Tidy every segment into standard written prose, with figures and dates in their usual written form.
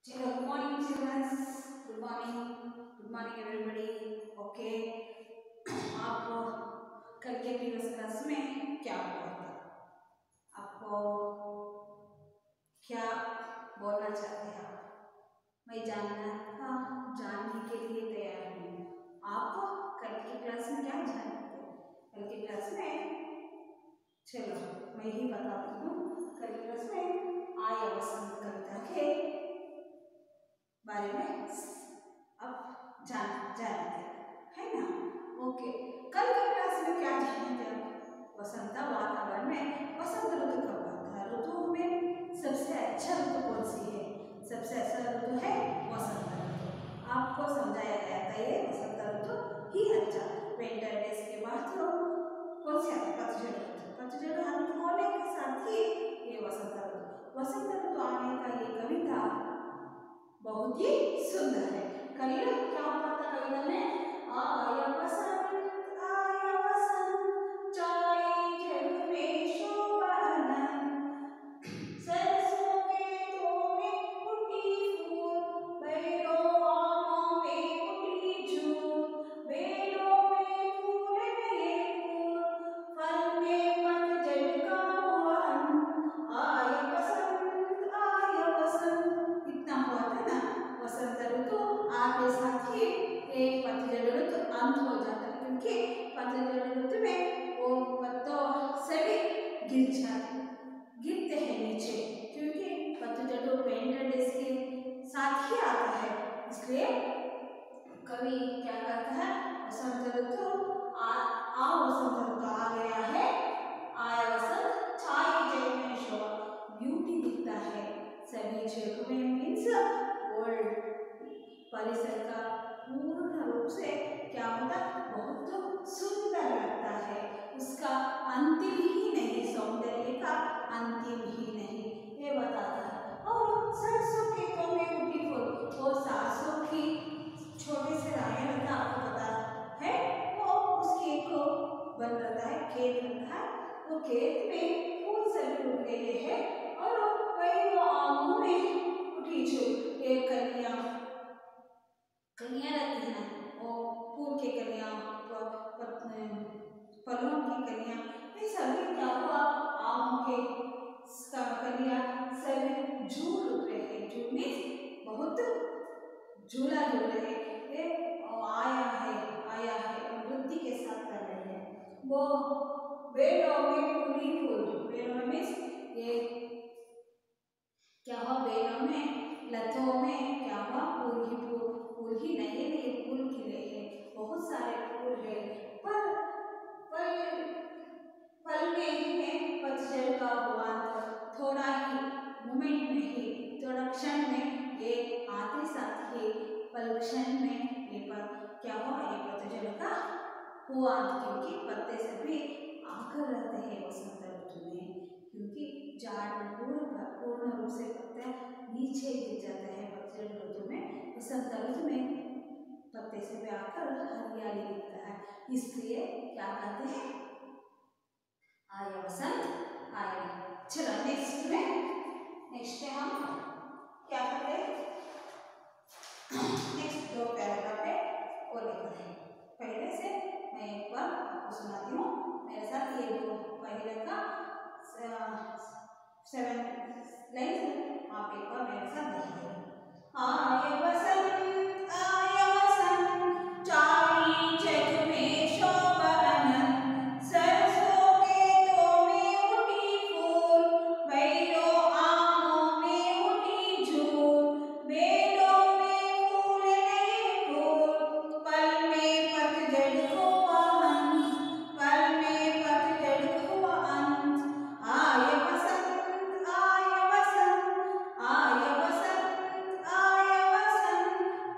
चलो good morning childrens, good morning everybody. Okay, आप कल के प्रीवियस क्लास में क्या हुआ था? आपको क्या बोलना चाहते हैं आप? मैं जानने के लिए तैयार हूँ। आप कल की क्लास में क्या जानते हैं? कल की क्लास में चलो मैं ही बताती हूँ। कल की क्लास में आया वसंत कविता के बारे में अब जानते है ना। ओके, कल की क्लास में क्या जाने थे? वसंत वातावरण में वसंत ऋतु कब आता है? ऋतु में सबसे अच्छा ऋतु कौन सी है? सबसे अच्छा ऋतु है वसंत ऋतु। आपको समझाया गया था ये वसंत ऋतु ही अच्छा। विंटर डेज के बाद तो कौन सी आता है? पतझड़ ऋतु। पतझड़ ऋतु होने के साथ ही ये वसंत ऋतु आने का ये कविता बहुत ही सुंदर है। कल क्या हुआ था कविता में? आया वसंत चाय जग में शोभा अनंत, सरसों के तो में उठी फूल, बैरों आमों में उठी झूल, बेलों में फूल नए फूल, फल में पतझड़ का हुआ अंत, आया वसंत। इतना हुआ था ना। वसंत ऋतु आते साथ ही एक पतझड़ ऋतु अंत हो जाता है, क्योंकि पतझड़ ऋतु में वो पत्तों सभी गिरते हैं नीचे, क्योंकि पतझड़ विंटर डेज के साथ ही आता है। इसलिए कवि क्या कहता है? वसंत ऋतु वसंत ऋतु आ गया है। आया वसंत छाई जग में शोभा, ब्यूटी दिखता है सभी जग में। मीन्स वर्ल्ड परिसर का पूर्ण रूप से क्या होता? बहुत सुंदर लगता है। उसका अंतिम ही नहीं, सौंदर्य का अंतिम ही नहीं, ये बताता है। और सरसों के तो में उठी फूल, वो सरसों की छोटे से राय रहता, आपको पता है, वो उसके को बन रहता है, खेत रहता है, वो खेत में फूल सभी उठ गए हैं। और वही वो आमों में उठी झूल, एक कलियां रहती हैं, वो फूल के कलियां, फलों की कलियां, ये सभी क्या हुआ? आमों के कलियां सभी झूल उठ रहे हैं। झूल मीन्स बहुत झूला झूल रहे हैं। ये आया है वृद्धि के साथ कर रहे हैं। वो बेलों में पूरी फूल, बेलों मीन्स ये क्या हुआ? बेलों में लतों में क्या हुआ? फूल ही नहीं फूल खिले हैं, बहुत सारे फूल है। पर फल में ही है पतझड़ का हुआ, थोड़ा ही मोमेंट में ही, थोड़ा क्षण में ये आते साथ ही पल क्षण में ये पर क्या हुआ? ये पतझड़ का हुआ, क्योंकि पत्ते सभी आकर रहते हैं वसंत ऋतु में, क्योंकि झाड़ में पूर्ण रूप से पत्ते नीचे गिर जाते हैं पतझड़ ऋतु में। वसंत ऋतु में पत्ते से भी आकर हरियाली दिखता है, इसलिए क्या कहते हैं? आया वसंत आया। चलो नेक्स्ट में हम क्या करते हैं? नेक्स्ट दो पैराग्राफ है वो लिखते हैं। पहले से मैं एक बार आपको सुनाती हूँ, मेरे साथ ये दो पहले का 7 लाइन आप एक बार मेरे साथ देखिए। आया वसंत चाई जग में शोभा अनंत, सरसों के तो में उठी फूल, बैरों आमों में उठी झूल, बेलों में फूल नए फूल, पल में पतझड़ हुआ अंत, पल में पतझड़ हुआ अंत, आया वसंत आया वसंत आया वसंत आया वसंत,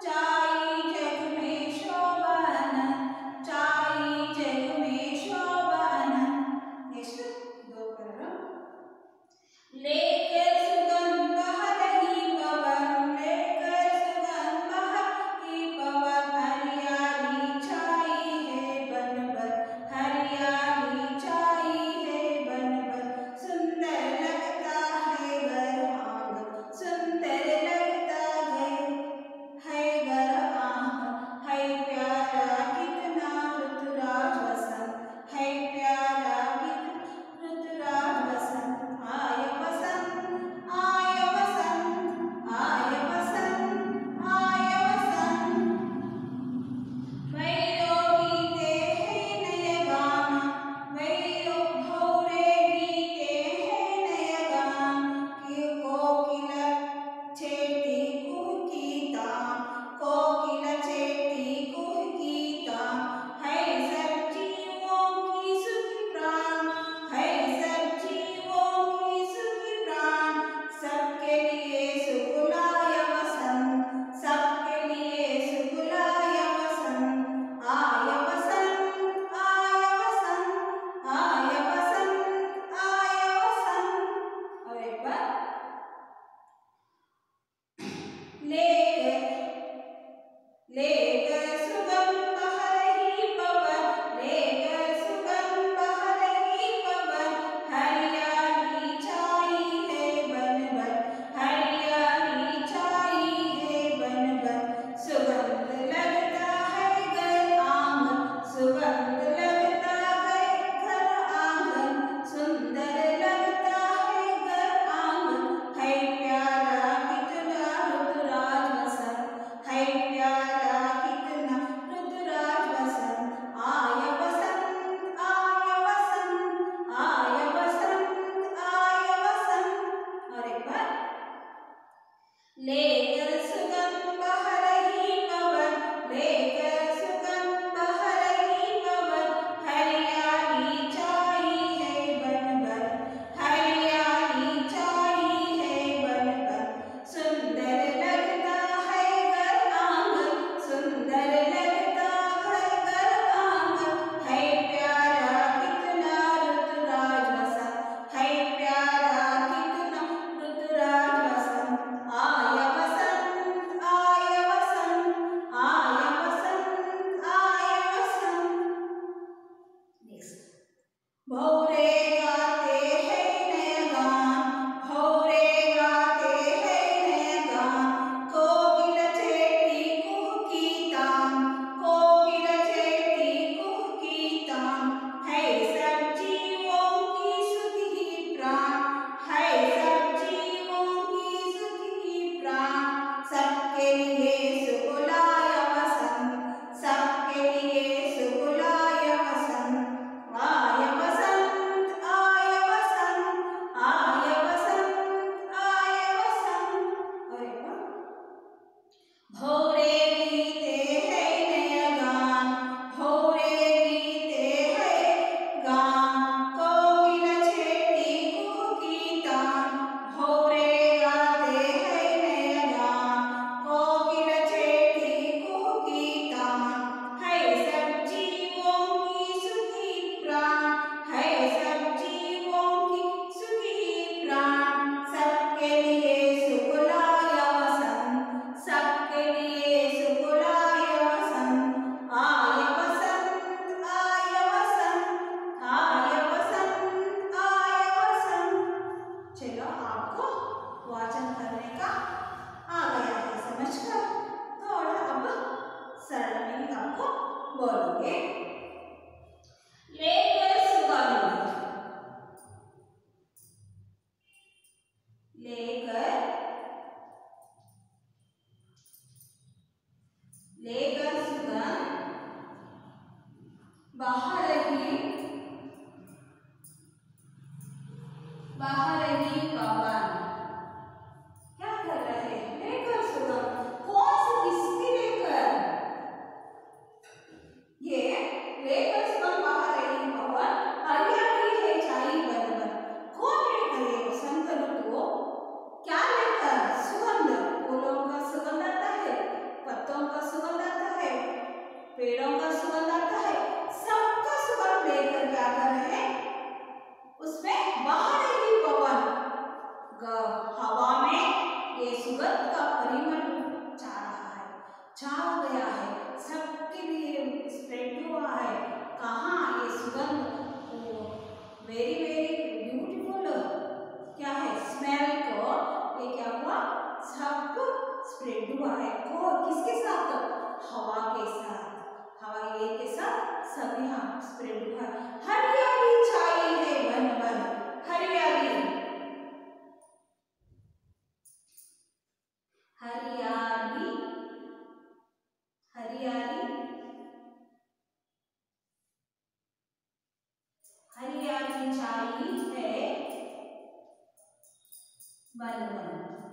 लेकर सुगंध बह रही पवन, लेकर सुगंध बह रही पवन, हरियाली छाई है बन बन, हरियाली छाई है बन बन। सुंदर लगता है घर आंगन, सुंदर लगता है घर आंगन, है प्यारा कितना ऋतुराज वसंत, है प्यारा कितना ऋतुराज वसंत। आया वसंत आया वसंत, आया वसंत आया वसंत। नेक्स्ट, भौरे गाते हैं नया गान, भौरे गाते हैं नया गान, कोकिल छेड़ती कुहकी तान, कोकिल छेड़ती कुहकी तान, है सब जीवों की सुध ही प्राण, है सब जीवों की सुध ही प्राण। सबके लिए सुख लाया वसंत, सबके लिए सुख लाया वसंत। आया वसंत आया वसंत, आया वसंत आया वसंत। अरे वाह। भौरे गीते हैं नया गान, भौरे गीते हैं गान, कोकिल छेड़ती कुहकी तान, भौरे गाते हैं नया गान, कोकिल छेड़ती कुहकी तान, है सब जीवों की सुखी प्राण, है सब जीवों की सुखी प्राण। सबके लिए सुख लाया वसंत, सबके लिए सुख लाया वसंत। आया वसंत आया वसंत, आया वसंत आया वसंत। चलो, आपको वाचन करने का आ गया है समझकर। थोड़ा अब सरल में आपको बोलोगे। लेकर सुगंध, लेकर लेकर सुगंध बह रही पवन। क्या कर रहे हैं? लेकर सुगंध। कौन सी, किसकी लेकर? ये लेकर सुगंध बह रही पवन, हरियाली है छाई बन बन। कौन लेकर? ये वसंत ऋतु क्या लेकर? सुगंध। फूलों का सुगंध आता है, पत्तों का सुगंध आता है, पेड़ों का सुगंध आता है, सबका सुगंध लेकर क्या कर रहे हैं? उसमें बह रही पवन, हवा में ये सुगंध का परिमल छा रहा है, छा गया है, सबके लिए स्प्रेड हुआ है। कहाँ ये सुगंध? वेरी वेरी ब्यूटीफुल क्या है? स्मेल को ये क्या हुआ? सब स्प्रेड हुआ है। को किसके साथ? हवा के साथ, हवा ये के साथ सब यहाँ स्प्रेड हुआ है। हरियाली छाई है बन बन, हरियाली, हरियाली, हरियाली, हरियाली छाई है बन बन,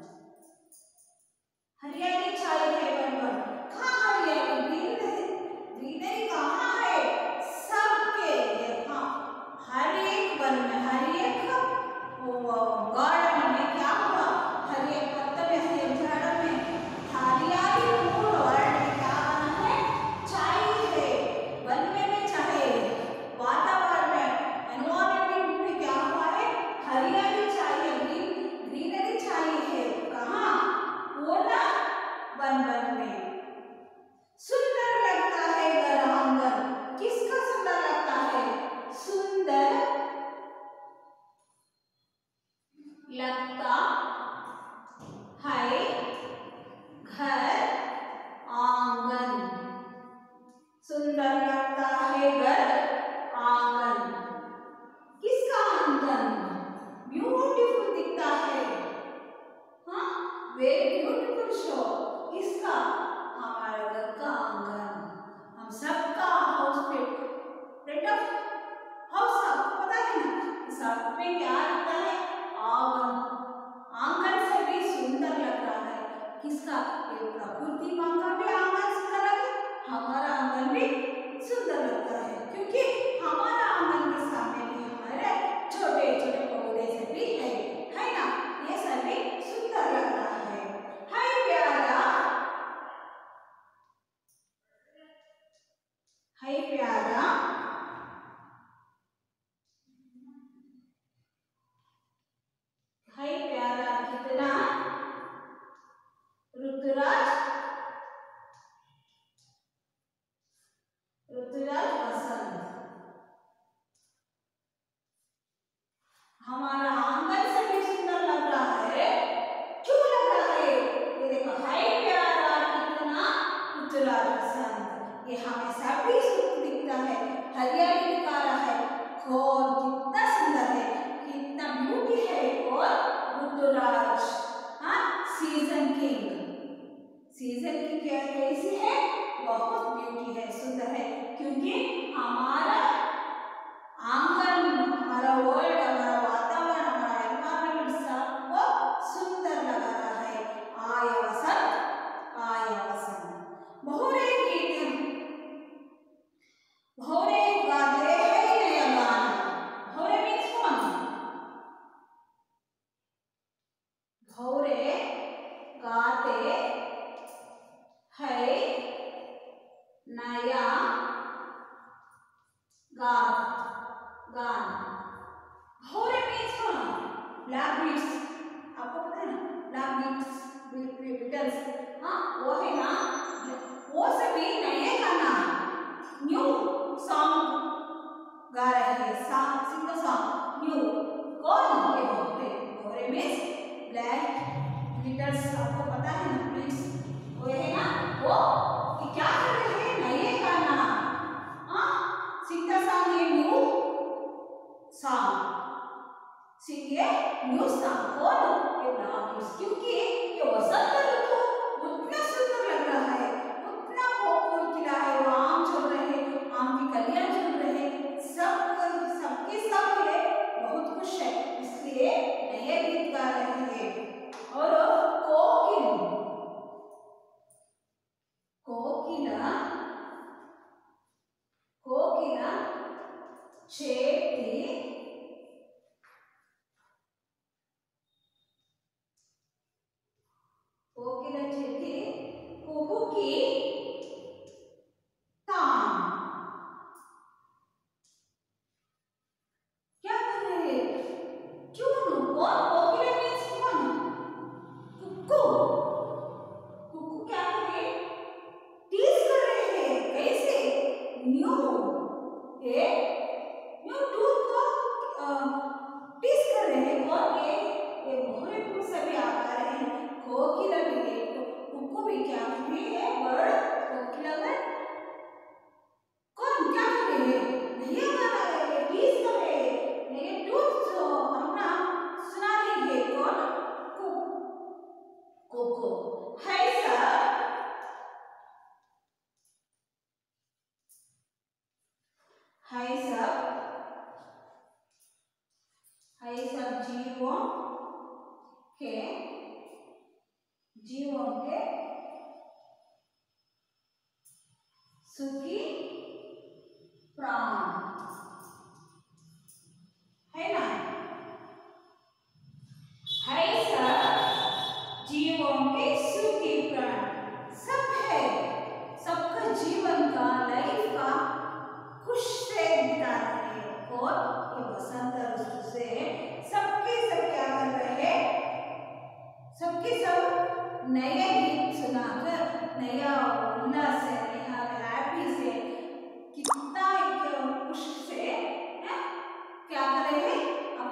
हरियाली छाई है बन बन। कहाँ हरियाली? ग्रीनरी कहाँ है? सबके, हाँ, हर एक वन में, हर एक गार्डन में क्या हुआ? हर एक पत्ते में, हर एक झाड़ में हरियाली फूल वर्ल्ड में क्या बना है? छाई है। वन में चाहे वातावरण में, एनवायरनमेंट में क्या हुआ है? हरियाली छाई है, ग्रीनरी छाई है। कहाँ? पूर्ण वन वन में। सुंदर लगता है घर आंगन। किसका सुंदर लगता है? सुंदर लगता है घर आंगन, सुंदर लगता है घर आंगन। किसका आंगन? ब्यूटीफुल दिखता है, हाँ, वेरी ब्यूटीफुल शो। किसका? हमारे घर का आंगन, हम सबका हाउस फ्रंट ऑफ हाउस, आपको पता है ना, सब में क्या लगता है? आंगन। आंगन से भी सुंदर लग रहा है, किसका? ये प्रकृति माँ का भी आंगन सुंदर लगे, हमारा आंगन भी सुंदर लगता है, क्योंकि हमारा आंगन के सामने भी हमारे छोटे छोटे पौधे से भी है ना, ये सभी सुंदर लग रहा है प्यारा, है प्यारा, है प्यारा कितना ऋतुराज, ऋतुराज वसंत। हमारा आंगन से भी सुंदर लग रहा है, क्यों लग रहा है? ये देखो, हाय प्यारा कितना ऋतुराज वसंत, ये हमें सभी सुंदर दिखता है, हरियाली दिखा रहा है, और कितना सुंदर है, कितना ब्यूटी है, और ऋतुराज, हाँ, सीजन किंग, सीजन की क्या कैसी है? बहुत ब्यूटी है, सुंदर है, क्योंकि हमारा आंगन, हमारा वर्ल्ड, हमारा वातावरण, हमारा एनवायरनमेंट सबको सुंदर लगा रहा है। आया वसंत, आया वसंत। बहुरे गीत, बहुरे गाते हैं नया गाना। बहुरे मीन्स कौन? बहुरे गाते है नया गान। भौरे मीन्स कौन? ब्लैक बीट्स, आपको पता है ना, ब्लैक बीट्स, हाँ वो है ना, वो सभी नए गाना, न्यू सॉन्ग गा रहे हैं, song, sing the song new. कौन? ये भौरे, भौरे मीन्स ब्लैक बीट्स, आपको पता है ना प्लीज, वो है ना, वो कि क्या कर रहे हैं? नए गाना, हाँ, सिंग द सॉन्ग, ये new song, sing a new song. कौन? ये ब्लैक, क्योंकि ये वसंत ऋतु उतना सुंदर लग रहा है, उतना फूल खिला है, वो आम चल रहे हैं, आम की कलियां चल रहे हैं, सबके सब है, बहुत खुश है, इसलिए नए गीत गा रहे हैं। और कोकिल, कोकिला, कोकिला चेती, कोकिला चेती कुहुकी तान। क्या कर रहे हैं? क्यों? कौन? कोकिला मीन्स कौन? कुक्कू, कुक्कू क्या कर रहे हैं? टीज कर रहे हैं, कैसे? न्यू ए न्यू टूथ को टीज कर रहे हैं, और ये भौरे फूल सभी आ रहे हैं, कोकिला भी देखो, कुक्कू भी क्या कर रही है? बर्ड, कोकिला में कौन क्या कर रहे हैं? नहीं गा रहे हैं, टीज कर रहे हैं, नहीं टूथ अपना सुना रही है, कौन? कोको। है सब, है सब, है सब जीवों के सुखी प्राण, है ना, है सब जीवों के सुखी प्राण, सब है, सबका जीवन का, लाइफ का खुश से बिता रहे हैं, और ये वसंत ऋतु से सबके सब क्या कर रहे हैं? सबके सब नए गीत सुनाकर, नया उल्लास से, नया हैप्पी से, कितना खुश से क्या कर रहे हैं?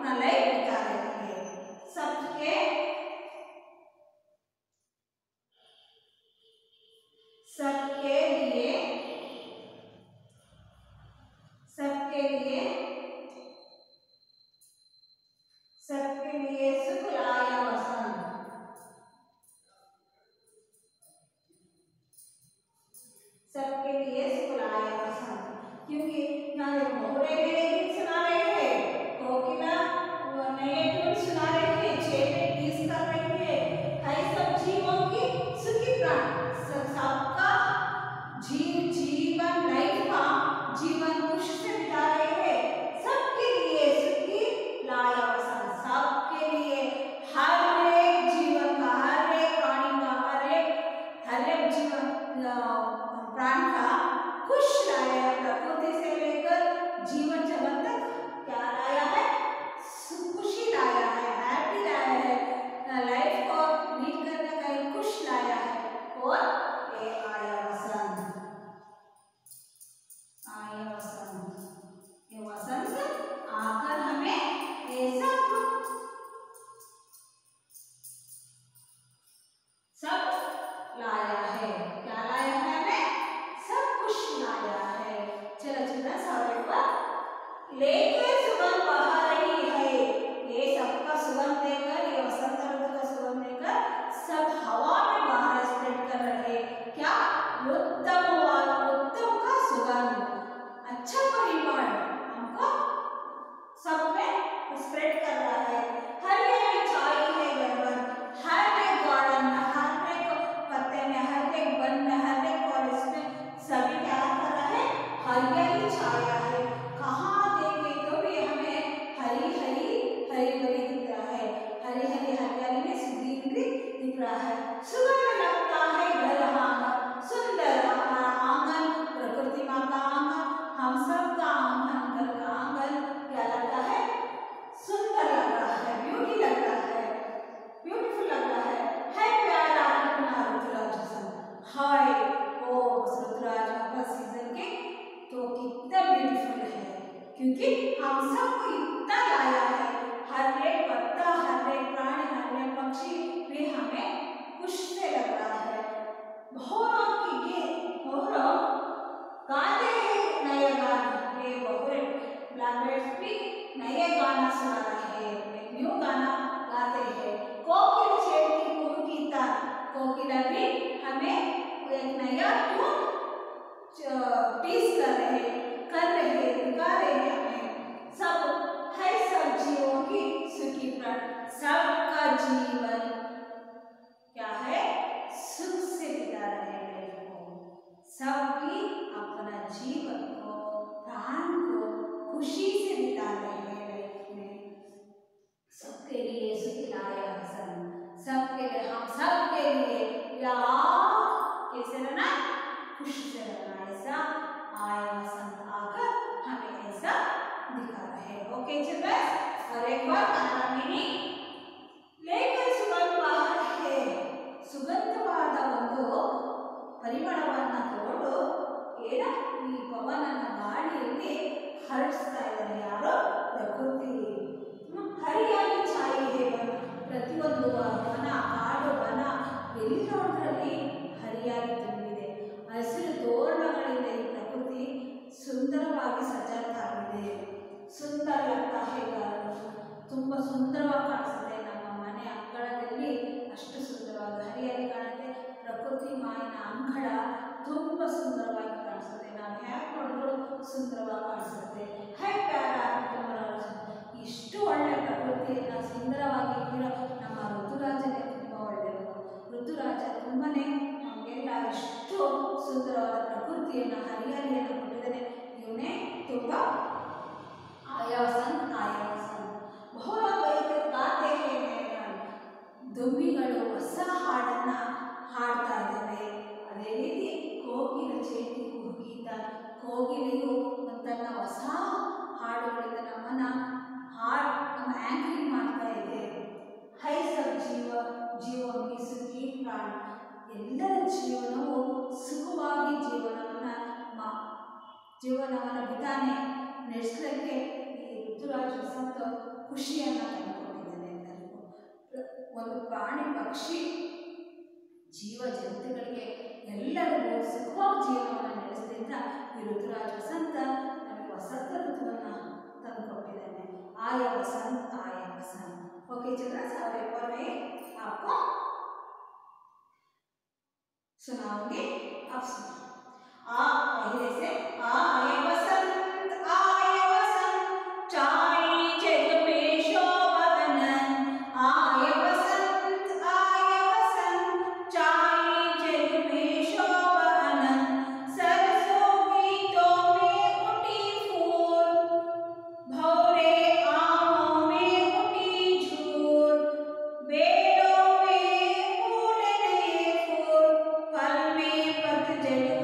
हरी भरी दिख रहा है, हरी हरी हरियाली में ग्रीनरी दिख रहा है। सुगंध लगता है घर आंगन सुंदर, हमारा आंगन प्रकृति माँ का आंगन, हम सब का आंगन, घर का आंगन क्या लगता है, सुंदर लग रहा है, ब्यूटी लग रहा है, ब्यूटीफुल लग रहा है प्यारा अपना ऋतुराज वसंत। हाय ओ ऋतुराज का सीजन के तो कितना ब्यूटीफुल है, क्योंकि हम सबको इतना लाया है, हर एक पत्ता, हर एक प्राणी, हर एक पक्षी भी हमें खुश से लग रहा है। भोरों गाते हैं नए गाना, ये बहुरे ब्लैकबर्ड्स भी नए गाना सुना रहे हैं, एक न्यू गाना गाते हैं। कोकिल छेड़ती कुहकीता, कोकिला भी हमें एक नया ट्यून टीज कर रहे दिखा रहे हैं हमें। सब है, सब जीवों की सुखी प्राण, सबका जीवन क्या है, सुख से बिता रहे हैं को, सब भी अपना जीवन को, प्राण को खुशी से बिता रहे हैं लाइफ में। सबके लिए सुखी लाया हसन, सबके लिए, हम सबके लिए कैसे रहना, खुश से रहना, ऐसा आया वसंत आकर हमें ऐसा दिखा रहे हैं। ओके चिल्ड्रन, और एक बार मीनिंग लेकर ಸುಗಂಧವಾದ है, ಸುಗಂಧವಾದ ಒಂದು ಪರಿಮಳವನ್ನು ತಗೊಂಡು ಏನ ಈ ಪವನನ ಗಾಳಿಯಲ್ಲಿ ಹರಡಿಸ್ತಾ ಇದ್ದಾರೆ ಯಾರು, ಪ್ರಕೃತಿ। ಹರಿಯಾಗಿ ಛಾಯೆ है, ಪ್ರತಿಯೊಂದು ವನ, ಕಾಡು, ವನ ಎಲ್ಲಿ ನೋಡಿದ್ರಲ್ಲಿ ಹರಿಯಾಗಿ ತುಂಬಿದೆ, ಹಸಿರು ತೋರಣಗಳಿಂದ ಈ ಪ್ರಕೃತಿ ಸುಂದರವಾಗಿ ಸಜ್ಜಾಗಿದೆ। ಸುಂದರ लगता है, ತುಂಬ ಸುಂದರವಾಗಿ ಕಾಣಿಸುತ್ತೆ ನಮ್ಮ ಮನೆ ಅಂಗಳದಲ್ಲಿ, ಅಷ್ಟು ಸುಂದರವಾಗಿ ಹರಿಯಾಗಿ ಕಾಣುತ್ತೆ। ಪ್ರಕೃತಿ ಮಾಯಿನ ಅಂಗಳ ತುಂಬ ಸುಂದರವಾಗಿ ಕಾಣಿಸುತ್ತೆ, ನಾವು ಹೇಗೆ ನೋಡಿದ್ರು ಸುಂದರವಾಗಿ ಕಾಣಿಸುತ್ತೆ। ಹೈ ಪ್ಯಾರ, ಇಷ್ಟು ಒಳ್ಳೆ ಪ್ರಕೃತಿಯನ್ನು ಸುಂದರವಾಗಿ ಇಟ್ಟಿರೋ ನಮ್ಮ ಋತುರಾಜನೇ ತುಂಬ ಒಳ್ಳೆಯವರು। ಋತುರಾಜ ತುಂಬನೇ ನಮಗೆಲ್ಲ ಇಷ್ಟು ಸುಂದರವಾದ ಪ್ರಕೃತಿಯನ್ನು, ಹರಿಯಾಲಿಯನ್ನು ಕೊಟ್ಟಿದ್ದಾನೆ, ಇವನೇ ತುಂಬ ಆಯಾ ವಸಂತ, ಆಯಾ ವಸಂತ। ಬಹು ಗಾತೆ ದುಂಬಿಗಳು ಹೊಸ ಹಾಡನ್ನು ಹಾಡ್ತಾ ಇದ್ದಾವೆ, ಅದೇ ರೀತಿ ಕೋಗಿಲ ಚೇತಿ ಕುಹಕೀತ, ಕೋಗಿಲೆಯು ತನ್ನ ಹೊಸ ಹಾಡುಗಳಿಂದ ನಮ್ಮನ್ನು ನಮ್ಮ ಆ್ಯಂಕರಿಂಗ್ ಮಾಡ್ತಾ ಇದೆ। ಹೈ ಸಬ್ ಜೀವನಕ್ಕೆ ಸುಖಿ ಪ್ರಾಣ, ಎಲ್ಲರ ಜೀವನವು ಸುಖವಾಗಿ ಜೀವನವನ್ನು ಬಿತಾನೆ ನಡೆಸಲಿಕ್ಕೆ ಈ ಋತುರಾಜ ವಸಂತ ಖುಷಿಯನ್ನು ತಂದುಕೊಟ್ಟಿದ್ದಾನೆ ಎಲ್ಲರಿಗೂ। ಒಂದು ಪ್ರಾಣಿ, ಪಕ್ಷಿ, ಜೀವ ಜಂತುಗಳಿಗೆ ಎಲ್ಲರಿಗೂ ಸುಖವಾಗಿ ಜೀವನವನ್ನು ನಡೆಸಲಿಂದ ಈ ಋತುರಾಜ ವಸಂತ ನಮಗೆ ವಸಂತ ಋತುವನ್ನು ತಂದುಕೊಟ್ಟಿದ್ದಾನೆ। आया वसंत, आया वसंत। ओके चिल्ड्रन, अब एक बार मैं आपको सुनाऊंगी, अब सुनो। पहले से आया वसंत, आया वसंत, चाहे जग में शोभा अनंत। आया वसंत, आया वसंत, चाहे जग में शोभा अनंत। सरसों गीतों में उठी फूल, भौरे बेड़ों में फूल नए फूल, फल में पतझड़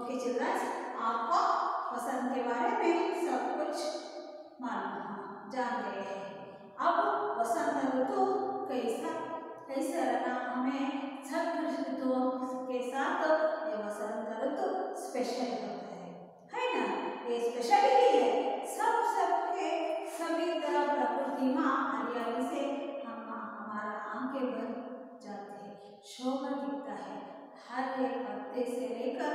ओके चिल्ड्रंस, आपको वसंत के बारे में सब कुछ मालूम जान गए हैं। अब वसंत ऋतु कैसा रहना हमें सब ऋतुओं के साथ ये वसंत ऋतु स्पेशल होता है ना। ये स्पेशल ही है। सबके सभी तरह प्रकृति माँ हरियाली से हमारा आंखें भर जाते हैं, शोभा दिखता है। हर एक पत्ते से लेकर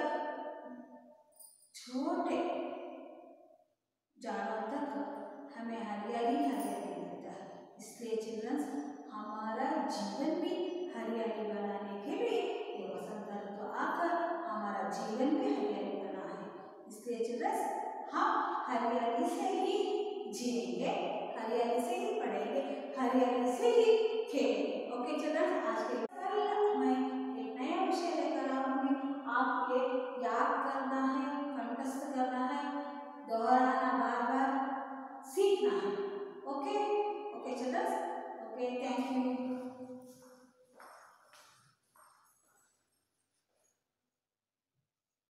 छोटे झाड़ों तक हमें हरियाली हरियाली दिखता है। इसलिए चिल्ड्रंस, हमारा जीवन भी हरियाली बनाने के लिए ये वसंत ऋतु आकर हमारा जीवन भी हरियाली बना है। इसलिए चिल्ड्रंस, हम हरियाली से ही जिएंगे, हरियाली से ही पढ़ेंगे, हरियाली से ही खेलेंगे। ओके चिल्ड्रंस, आज के कल मैं एक नया विषय लेकर आऊंगी। आप ये याद करना है, कंठस्थ करना